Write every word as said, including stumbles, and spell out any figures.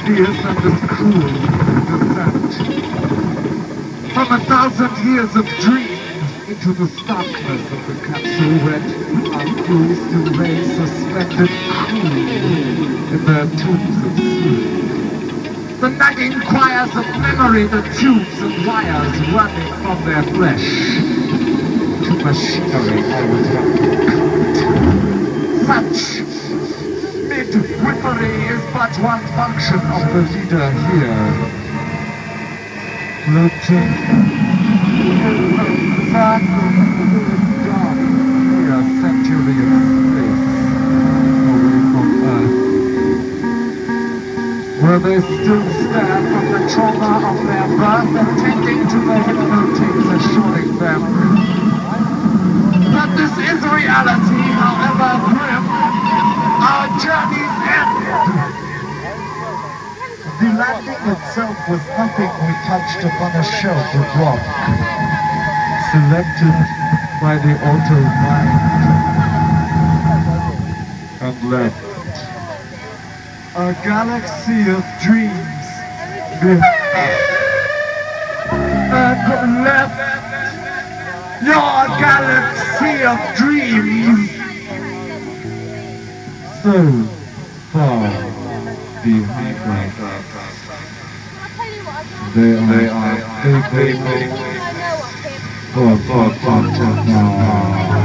fierce and as cruel descent. From a thousand years of dreams into the starkness of the capsule red, our crew still lay suspended cool in their tombs of sleep. The nagging choirs of memory, the tubes and wires running from their flesh to machinery I would have to cut. Such midwifery is but one function of the leader here. Floating in the circle of dark here, century of space away from Earth, where they still stand from the trauma of their birth, attending to the hypnotics assuring them that this is reality, however grim, our journey's end. The landing itself was nothing we touched upon a shelf of rock, selected by the auto mind, and left. A galaxy of dreams behind. And left your galaxy of dreams so far behind us. They are, they are, they, they, they, for, for, for, for, now.